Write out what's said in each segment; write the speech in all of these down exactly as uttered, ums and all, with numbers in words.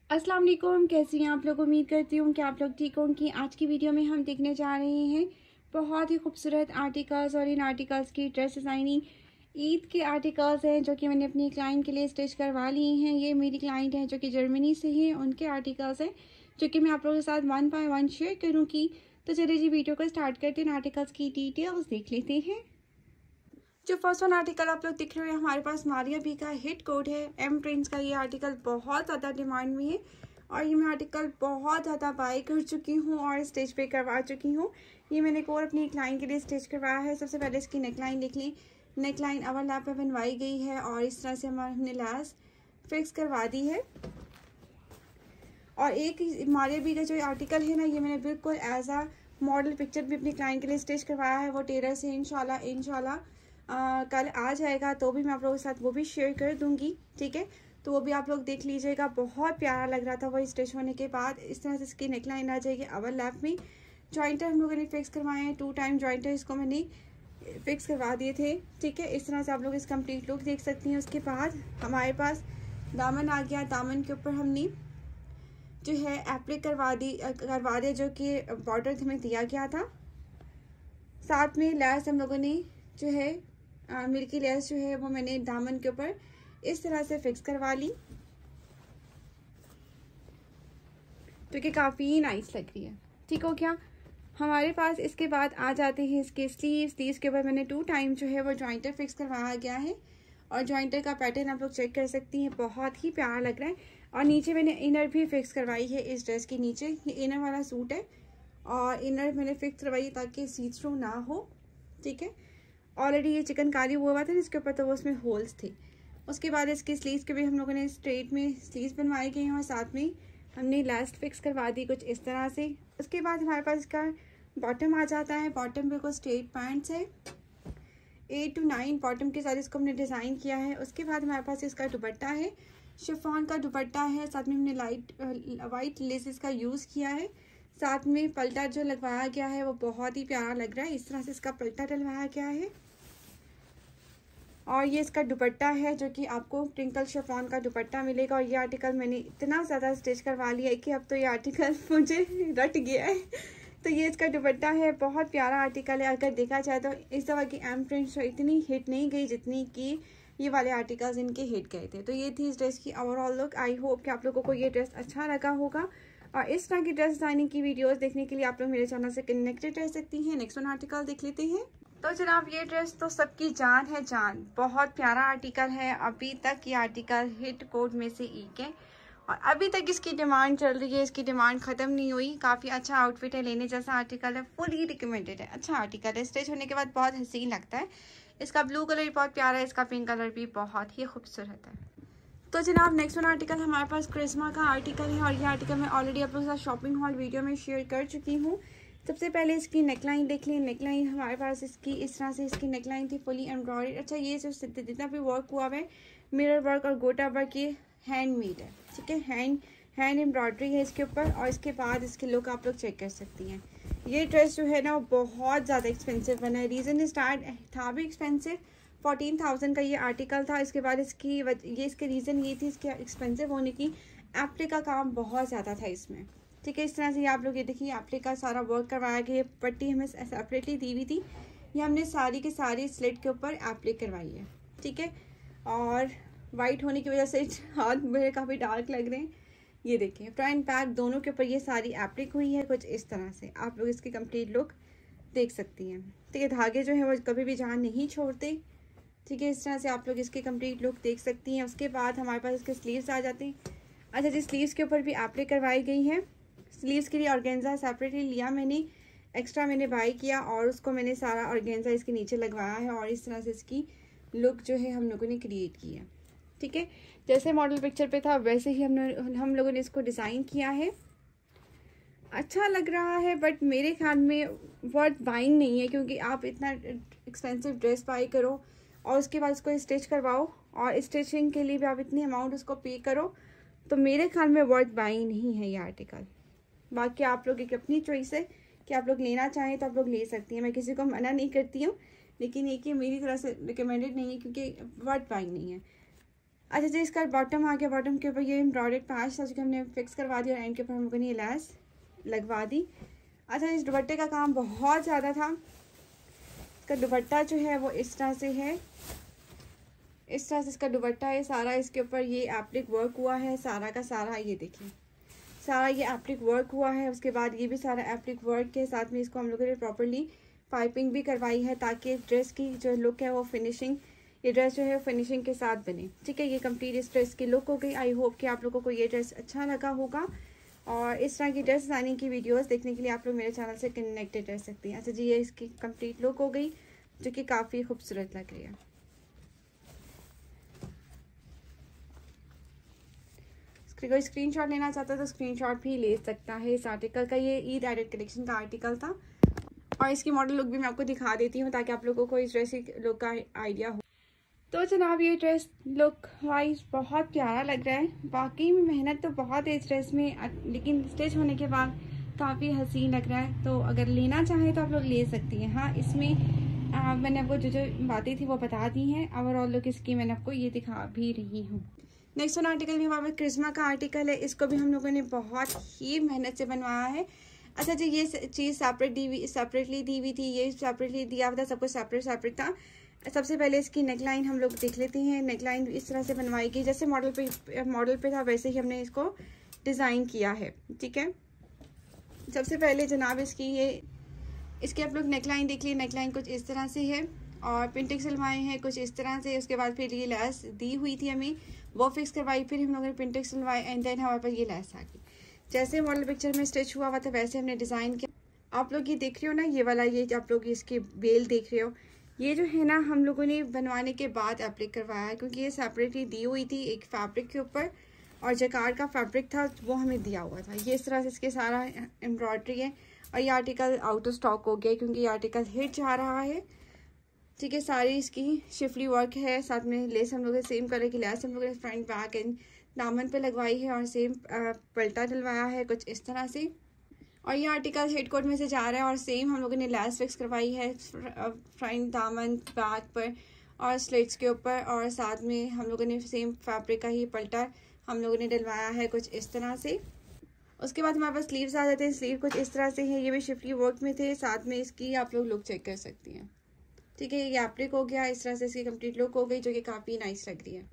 अस्सलाम वालेकुम, कैसी हैं आप लोग। उम्मीद करती हूँ कि आप लोग ठीक होंगी। आज की वीडियो में हम देखने जा रहे हैं बहुत ही खूबसूरत आर्टिकल्स और इन आर्टिकल्स की ड्रेस डिज़ाइनिंग। ईद के आर्टिकल्स हैं जो कि मैंने अपनी क्लाइंट के लिए स्टिच करवा लिए हैं। ये मेरी क्लाइंट हैं जो कि जर्मनी से हैं, उनके आर्टिकल्स हैं जो कि मैं आप लोगों के साथ वन बाय वन शेयर करूँगी। तो चलिए जी वीडियो को स्टार्ट करते हैं, आर्टिकल्स की डिटेल्स देख लेते हैं। जो फर्स्ट वन आर्टिकल आप लोग दिख रहे हैं हमारे पास मारिया बी का हिट कोड है। एम प्रिंट्स का ये आर्टिकल बहुत ज़्यादा डिमांड में है और ये मैं आर्टिकल बहुत ज़्यादा बाय कर चुकी हूँ और स्टिच पे करवा चुकी हूँ। ये मैंने एक और अपनी क्लाइंट के लिए स्टिच करवाया है। सबसे पहले इसकी नेकलाइन देख ली। नेकलाइन ओवरलैप पे बनवाई गई है और इस तरह से हमारे हमने लैस फिक्स करवा दी है। और एक मारिया बी का जो आर्टिकल है ना, ये मैंने बिल्कुल एज आ मॉडल पिक्चर भी अपनी क्लाइंट के लिए स्टिच करवाया है। वो टेलर से इंशाल्लाह इंशाल्लाह आ, कल आ जाएगा तो भी मैं आप लोगों के साथ वो भी शेयर कर दूंगी, ठीक है। तो वो भी आप लोग देख लीजिएगा। बहुत प्यारा लग रहा था वो स्टिच होने के बाद। इस तरह से इसकी नेकलाइन आ जाएगी ओवरलैप में। जॉइंटर हम लोगों ने फिक्स करवाए हैं, टू टाइम जॉइंटर इसको मैंने फिक्स करवा दिए थे, ठीक है। इस तरह से आप लोग इस कंप्लीट लुक देख सकती हैं। उसके बाद हमारे पास दामन आ गया। दामन के ऊपर हमने जो है एप्लिक करवा दी करवा दिया जो कि बॉर्डर हमें दिया गया था। साथ में लैस हम लोगों ने जो है आ, मिल्की लेस जो है वो मैंने दामन के ऊपर इस तरह से फिक्स करवा ली, जो कि काफ़ी नाइस लग रही है। ठीक हो गया। हमारे पास इसके बाद आ जाते हैं इसके स्लीव। स्लीव्स के ऊपर मैंने टू टाइम जो है वो जॉइंटर फिक्स करवाया गया है और जॉइंटर का पैटर्न आप लोग चेक कर सकती हैं, बहुत ही प्यारा लग रहा है। और नीचे मैंने इनर भी फिक्स करवाई है। इस ड्रेस के नीचे ये इनर वाला सूट है और इनर मैंने फिक्स करवाई ताकि सी थ्रू ना हो, ठीक है। ऑलरेडी ये चिकनकारी हुआ हुआ था इसके ऊपर, तो वो उसमें होल्स थे। उसके बाद इसके स्लीव्स के भी हम लोगों ने स्ट्रेट में स्लीव्स बनवाए गए हैं और साथ में हमने लास्ट फिक्स करवा दी कुछ इस तरह से। उसके बाद हमारे पास इसका बॉटम आ जाता है। बॉटम बिल्कुल स्ट्रेट पैंट्स है। एट टू नाइन बॉटम के साथ इसको हमने डिज़ाइन किया है। उसके बाद हमारे पास इसका दुपट्टा है, शिफॉन का दुपट्टा है। साथ में हमने लाइट वाइट लेसेस का यूज़ किया है। साथ में पल्टा जो लगवाया गया है वो बहुत ही प्यारा लग रहा है। इस तरह से इसका पल्टा डलवाया गया है और ये इसका दुपट्टा है जो कि आपको ट्विंकल शिफॉन का दुपट्टा मिलेगा। और ये आर्टिकल मैंने इतना ज़्यादा स्टिच करवा लिया है कि अब तो ये आर्टिकल मुझे रट गया है। तो ये इसका दुपट्टा है, बहुत प्यारा आर्टिकल है। अगर देखा जाए तो इस दफ़ा की एम प्रिंट्स इतनी हिट नहीं गई जितनी कि ये वाले आर्टिकल्स इनके हिट गए थे। तो ये थी इस ड्रेस की ओवरऑल लुक। आई होप कि आप लोगों को ये ड्रेस अच्छा लगा होगा और इस तरह की ड्रेस डिजाइनिंग की वीडियोस देखने के लिए आप लोग मेरे चैनल से कनेक्टेड रह सकती हैं। नेक्स्ट वन आर्टिकल देख लेते हैं। तो जनाब ये ड्रेस तो सबकी जान है जान, बहुत प्यारा आर्टिकल है। अभी तक ये आर्टिकल हिट कोड में से एक है और अभी तक इसकी डिमांड चल रही है, इसकी डिमांड ख़त्म नहीं हुई। काफ़ी अच्छा आउटफिट है, लेने जैसा आर्टिकल है, फुली रिकमेंडेड है। अच्छा आर्टिकल है, स्टिच होने के बाद बहुत हसीन लगता है। इसका ब्लू कलर भी बहुत प्यारा है, इसका पिंक कलर भी बहुत ही खूबसूरत है। तो जनाब नेक्स्ट वन आर्टिकल हमारे पास क्रिस्मा का आर्टिकल है और ये आर्टिकल मैं ऑलरेडी आप लोगों के साथ शॉपिंग हॉल वीडियो में शेयर कर चुकी हूँ। सबसे पहले इसकी नेकलाइन देख ली। नेकलाइन हमारे पास इसकी इस तरह से इसकी नेकलाइन थी, फुली एम्ब्रॉयडरी। अच्छा ये जो जितना भी वर्क हुआ है मिरर वर्क और गोटा वर्क ये हैंडमेड है, ठीक है। हैंड हैंड एम्ब्रॉयडरी है इसके ऊपर। और इसके बाद इसकी लुक आप लोग चेक कर सकती हैं। ये ड्रेस जो है ना बहुत ज़्यादा एक्सपेंसिव बना है। रीज़न स्टार्ट था भी एक्सपेंसिव, फोर्टीन थाउजेंड का ये आर्टिकल था। इसके बाद इसकी ये इसके रीज़न ये थी इसके एक्सपेंसिव होने की, एप्लिक का काम बहुत ज़्यादा था इसमें, ठीक है। इस तरह से ये आप लोग ये देखिए एप्लिक का सारा वर्क करवाया गया। पट्टी हमें सेपरेटली दी हुई थी, ये हमने सारी की सारी स्लिट के ऊपर एप्लिक करवाई है, ठीक है। और वाइट होने की वजह से हाथ मेरे काफ़ी डार्क लग रहे हैं। ये देखिए फ्रंट बैक दोनों के ऊपर ये सारी एप्लिक हुई है कुछ इस तरह से। आप लोग इसकी कंप्लीट लुक देख सकती हैं, ठीक है। धागे जो है वो कभी भी जान नहीं छोड़ते, ठीक है। इस तरह से आप लोग इसकी कंप्लीट लुक देख सकती हैं। उसके बाद हमारे पास इसके स्लीव्स आ जाते हैं। अच्छा जी, स्लीव्स के ऊपर भी एप्लिक करवाई गई है। स्लीव्स के लिए ऑर्गेन्जा सेपरेटली लिया मैंने, एक्स्ट्रा मैंने बाई किया और उसको मैंने सारा ऑर्गेन्जा इसके नीचे लगवाया है और इस तरह से इसकी लुक जो है हम लोगों ने क्रिएट की है, ठीक है। जैसे मॉडल पिक्चर पे था वैसे ही हमने हम लोगों ने इसको डिज़ाइन किया है। अच्छा लग रहा है बट मेरे ख्याल में वर्थ बाइंग नहीं है, क्योंकि आप इतना एक्सपेंसिव ड्रेस बाई करो और उसके बाद उसको स्टिच करवाओ और स्टिचिंग के लिए भी आप इतनी अमाउंट उसको पे करो, तो मेरे ख्याल में वर्थ बाइंग नहीं है ये आर्टिकल। बाकी आप लोग एक अपनी चॉइस है कि आप लोग लेना चाहें तो आप लोग ले सकती हैं, मैं किसी को मना नहीं करती हूँ, लेकिन ये कि मेरी तरह से रिकमेंडेड नहीं है क्योंकि वर्थ बाइंग नहीं है। अच्छा जी, इसका बॉटम आ गया। बॉटम के ऊपर ये एम्ब्रॉयडर्ड पैच था जो कि हमने फिक्स करवा दिया और एंड के ऊपर हम लोगों ने ये लैस लगवा दी। अच्छा, इस दुपट्टे का काम बहुत ज़्यादा था। इसका दुपट्टा जो है वो इस तरह से है, इस तरह से इसका दुपट्टा है सारा। इसके ऊपर ये एप्लिक वर्क हुआ है सारा का सारा, ये देखिए सारा ये एप्लिक वर्क हुआ है। उसके बाद ये भी सारा एप्लिक वर्क के साथ में इसको हम लोगों ने प्रॉपर्ली पाइपिंग भी करवाई है ताकि ड्रेस की जो लुक है वो फिनिशिंग, ये ड्रेस जो है फिनिशिंग के साथ बने। ठीक है, ये कंप्लीट इस ड्रेस की लुक हो गई। आई होप कि आप लोगों को ये ड्रेस अच्छा लगा होगा और इस तरह की ड्रेस डिज़ाइनिंग की वीडियोस देखने के लिए आप लोग मेरे चैनल से कनेक्टेड रह सकती हैं। अच्छा जी, ये इसकी कंप्लीट लुक हो गई जो कि काफ़ी खूबसूरत लग रही है। कोई स्क्रीनशॉट लेना चाहता है तो स्क्रीनशॉट भी ले सकता है। इस आर्टिकल का, ये ईद एडिट कलेक्शन का आर्टिकल था और इसकी मॉडल लुक भी मैं आपको दिखा देती हूँ ताकि आप लोगों को इस ड्रेस की लुक का आइडिया हो। तो जनाब, ये ड्रेस लुक वाइज बहुत प्यारा लग रहा है। बाकी में मेहनत तो बहुत है इस ड्रेस में, लेकिन स्टिच होने के बाद काफ़ी हसीन लग रहा है। तो अगर लेना चाहें तो आप लोग ले सकती हैं। हाँ, इसमें आ, मैंने आपको जो जो बातें थी वो बता दी हैं। ओवरऑल लुक इसकी मैंने आपको ये दिखा भी रही हूँ। नेक्स्ट वन आर्टिकल भी हमारे पास क्रिस्मा का आर्टिकल है। इसको भी हम लोगों ने बहुत ही मेहनत से बनवाया है। अच्छा जी, ये चीज़ सेपरेट दी हुई सेपरेटली दी हुई थी, ये सेपरेटली दिया हुआ था, सब कुछ सेपरेट सेपरेट था। सबसे पहले इसकी नेकलाइन हम लोग देख लेते हैं। नेकलाइन इस तरह से बनवाई गई जैसे मॉडल पे मॉडल पे था वैसे ही हमने इसको डिज़ाइन किया है। ठीक है, सबसे पहले जनाब इसकी ये इसके आप लोग नेकलाइन देख लीजिए। नेकलाइन कुछ इस तरह से है और पिंटिंग सिलवाए हैं कुछ इस तरह से। उसके बाद फिर ये लैस दी हुई थी हमें, वो फिक्स करवाई, फिर हम लोगों ने पिंटिंग सिलवाई एंड देन हमारे पास ये लैस आ गई। जैसे मॉडल पिक्चर में स्टिच हुआ हुआ था वैसे हमने डिज़ाइन किया। आप लोग ये देख रहे हो ना, ये वाला ये आप लोग इसकी बेल देख रहे हो, ये जो है ना हम लोगों ने बनवाने के बाद एप्लिक करवाया है क्योंकि ये सेपरेटली दी हुई थी एक फैब्रिक के ऊपर और जकार्ड का फैब्रिक था वो हमें दिया हुआ था। ये इस तरह से इसके सारा एम्ब्रॉयडरी है और ये आर्टिकल आउट ऑफ स्टॉक हो गया क्योंकि ये आर्टिकल हिट जा रहा है। ठीक है, सारी इसकी शिफली वर्क है, साथ में लेस हम लोगों ने सेम कलर की लेस हम लोगों ने फ्रंट बैक एंड दामन पे लगवाई है और सेम पल्टा डलवाया है कुछ इस तरह से। और ये आर्टिकल हेड कोट में से जा रहा है और सेम हम लोगों ने लेस फिक्स करवाई है फ्रंट दामन बैक पर और स्लिट्स के ऊपर और साथ में हम लोगों ने सेम फैब्रिक का ही पल्टा हम लोगों ने डलवाया है कुछ इस तरह से। उसके बाद हमारे पास स्लीव्स आ जाते हैं। स्लीव कुछ इस तरह से है, ये भी शिफली वर्क में थे। साथ में इसकी आप लोग लुक चेक कर सकती हैं। ठीक है, ये एप्लिक हो गया, इस तरह से इसकी कंप्लीट लुक हो गई जो कि काफ़ी नाइस लग रही है।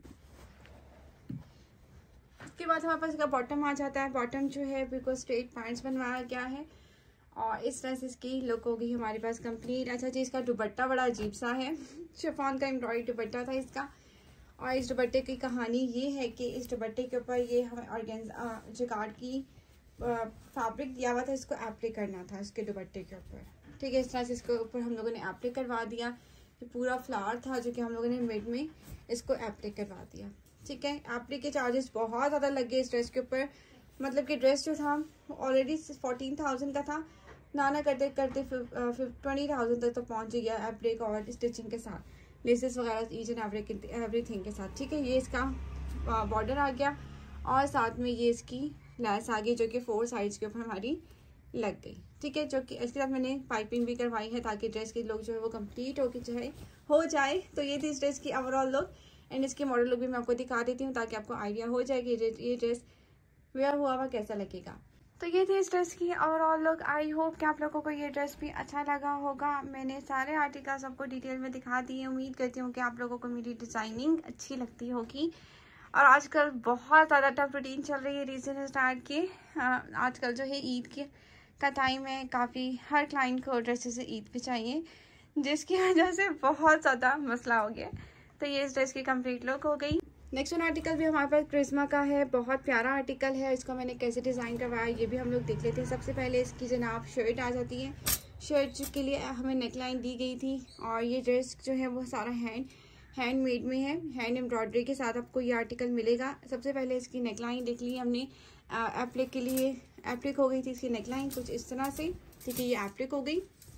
उसके बाद हमारे पास इसका बॉटम आ जाता है। बॉटम जो है बिल्कुल स्ट्रेट पैंट्स बनवाया गया है और इस तरह से इसकी लुक हो गई हमारे पास कंप्लीट। अच्छा जी, इसका दुपट्टा बड़ा अजीब सा है, शिफॉन का एम्ब्रॉयडरी दुपट्टा था इसका। और इस दुपट्टे की कहानी ये है कि इस दुपट्टे के ऊपर ये हमें ऑर्गेन्जा जकार्ड की फैब्रिक दिया हुआ था, इसको एप्लिक करना था इसके दुपट्टे के ऊपर। ठीक है, इस तरह से इसके ऊपर हम लोगों ने एप्लिक करवा दिया। ये पूरा फ्लावर था जो कि हम लोगों ने मिड में इसको एप्लिक करवा दिया। ठीक है, एप्लिक के चार्जेस बहुत ज़्यादा लगे इस ड्रेस के ऊपर, मतलब कि ड्रेस जो था ऑलरेडी फोर्टीन थाउजेंड का था, ना ना करते करते ट्वेंटी थाउजेंड तक तो पहुँच गया एप्लिक और स्टिचिंग के साथ, लेसेस वगैरह ईच एंड एवरी एवरीथिंग के साथ। ठीक है, ये इसका बॉर्डर आ गया और साथ में ये इसकी लैस आ गई जो कि फोर साइड्स के ऊपर हमारी लग गई। ठीक है, जो कि इसके साथ मैंने पाइपिंग भी करवाई है ताकि ड्रेस की लुक जो है वो कंप्लीट हो जाए हो जाए तो ये थी इस ड्रेस की ओवरऑल लुक एंड इसकी मॉडल लुक भी मैं आपको दिखा देती हूँ ताकि आपको आइडिया हो जाए कि ये ड्रेस वेयर हुआ हुआ कैसा लगेगा। तो ये थी इस ड्रेस की ओवरऑल लुक। आई होप कि आप लोगों को ये ड्रेस भी अच्छा लगा होगा। मैंने सारे आर्टिकल्स आपको डिटेल में दिखा दिए। उम्मीद करती हूँ कि आप लोगों को मेरी डिज़ाइनिंग अच्छी लगती होगी। और आजकल बहुत ज़्यादा टफ रूटीन चल रही है रीसेंट स्टार्ट की। आजकल जो है ईद के का टाइम है, काफ़ी हर क्लाइंट को ड्रेसेस से ईद पे चाहिए जिसकी वजह से बहुत ज़्यादा मसला हो गया। तो ये इस ड्रेस की कंप्लीट लुक हो गई। नेक्स्ट वन आर्टिकल भी हमारे पास क्रिस्मा का है, बहुत प्यारा आर्टिकल है। इसको मैंने कैसे डिज़ाइन करवाया ये भी हम लोग देख लेते हैं। सबसे पहले इसकी जनाब शर्ट आ जाती है। शर्ट के लिए हमें नेकलाइन दी गई थी और ये ड्रेस जो है वो सारा हैंड हैंडमेड में है, हैंड एम्ब्रॉयडरी के साथ आपको ये आर्टिकल मिलेगा। सबसे पहले इसकी नेकलाइन देख ली हमने, एप्लिक के लिए एप्लिक हो गई थी इसकी नेकलाइन कुछ इस तरह से। ठीक है, ये एप्लिक हो गई,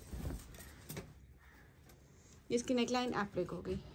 इसकी नेकलाइन एप्लिक हो गई।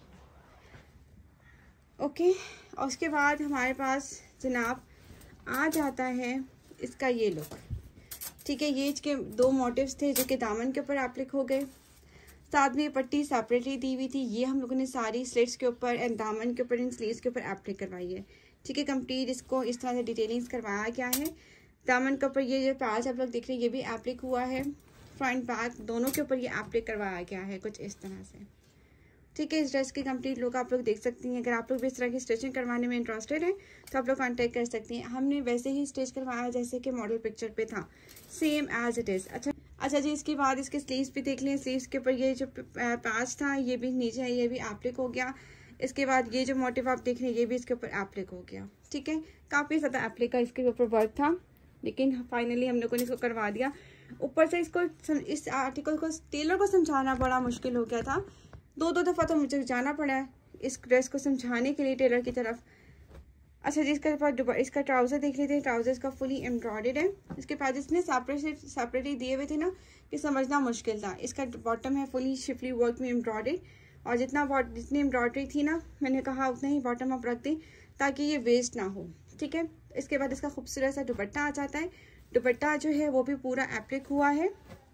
ओके, और उसके बाद हमारे पास जनाब आ जाता है इसका ये लुक। ठीक है, ये इसके दो मोटिव्स थे जो कि दामन के ऊपर एप्लिक हो गए। साथ में ये पट्टी सेपरेटली दी हुई थी, ये हम लोगों ने सारी स्लिट्स के ऊपर एंड दामन के ऊपर इन स्लीव्स के ऊपर एप्लिक करवाई है। ठीक है, कंप्लीट इसको इस तरह से डिटेलिंग्स करवाया गया है। दामन के ऊपर ये जो पैच आप लोग देख रहे हैं ये भी एप्लिक हुआ है, फ्रंट बैक दोनों के ऊपर ये एप्लिक करवाया गया है कुछ इस तरह से। ठीक है, इस ड्रेस की कंप्लीट लुक आप लोग देख सकती हैं। अगर आप लोग भी इस तरह की स्टिचिंग करवाने में इंटरेस्टेड हैं तो आप लोग कांटेक्ट कर सकती हैं। हमने वैसे ही स्टिच करवाया जैसे कि मॉडल पिक्चर पे था, सेम एज इट इज़। अच्छा अच्छा जी, इसके बाद इसके स्लीव्स भी देख लें। स्लीव्स के ऊपर ये जो पैच था ये भी नीचे है, ये भी एप्लिक हो गया। इसके बाद ये जो मोटिव आप देख रहे हैं ये भी इसके ऊपर एप्लिक हो गया। ठीक है, काफ़ी ज़्यादा एप्लिक का इसके ऊपर वर्क था, लेकिन फाइनली हम लोगों ने इसको करवा दिया। ऊपर से इसको इस आर्टिकल को टेलर को समझाना बड़ा मुश्किल हो गया था, दो दो दफ़ा तो मुझे जाना पड़ा है इस ड्रेस को समझाने के लिए टेलर की तरफ। अच्छा जी, इसके बाद इसका ट्राउज़र देख लेते हैं। ट्राउज़र इसका फुली एम्ब्रॉयडर्ड है। इसके बाद इसने सेपरेट सेपरेटली दिए हुए थे ना कि समझना मुश्किल था। इसका बॉटम है फुली शिफली वर्क में एम्ब्रॉयडर्ड, और जितना जितनी एम्ब्रॉयडरी थी ना मैंने कहा उतना ही बॉटम आप रख दें ताकि ये वेस्ट ना हो। ठीक है, इसके बाद इसका खूबसूरत सा दुपट्टा आ जाता है। दुपट्टा जो है वो भी पूरा एप्लिक हुआ है।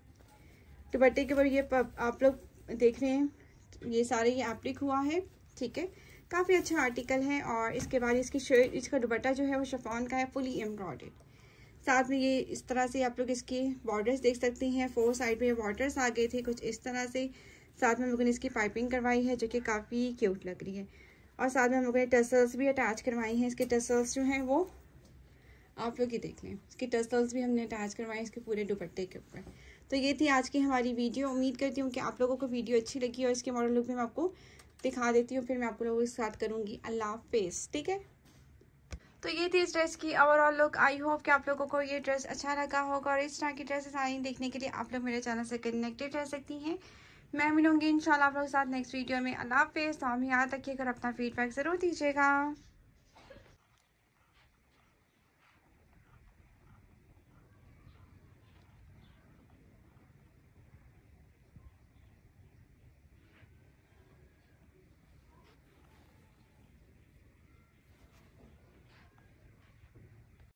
दुपट्टे के ऊपर ये आप लोग देख रहे हैं ये सारे ये एप्लिक हुआ है। ठीक है, काफ़ी अच्छा आर्टिकल है। और इसके बाद इसकी शर्ट इसका दुपट्टा जो है वो शिफॉन का है, फुली एम्ब्रॉयडर्ड। साथ में ये इस तरह से आप लोग इसकी बॉर्डर्स देख सकते हैं, फोर साइड पे बॉर्डर्स आ गए थे कुछ इस तरह से। साथ में हम लोगों ने इसकी पाइपिंग करवाई है जो कि काफ़ी क्यूट लग रही है। और साथ में हम लोगों ने टसल्स भी अटैच करवाई हैं। इसके टसल्स जो हैं वो आप लोग ही देख लें, इसके टसल्स भी हमने अटैच करवाए इसके पूरे दुपट्टे के ऊपर। तो ये थी आज की हमारी वीडियो। उम्मीद करती हूँ कि आप लोगों को वीडियो अच्छी लगी और इसके मॉडल लुक में मैं आपको दिखा देती हूँ, फिर मैं आप लोगों के साथ करूँगी। अल्लाह हाफिज़। ठीक है, तो ये थी इस ड्रेस की ओवरऑल लुक। आई होप कि आप लोगों को ये ड्रेस अच्छा लगा होगा, और इस तरह की ड्रेसेस आई देखने के लिए आप लोग मेरे चैनल से कनेक्टेड रह सकती हैं। मैं मिलूंगी इंशाल्लाह आप लोगों के साथ नेक्स्ट वीडियो में। अल्लाह हाफिज़। तो हम याद रखिएगा, अपना फीडबैक ज़रूर दीजिएगा।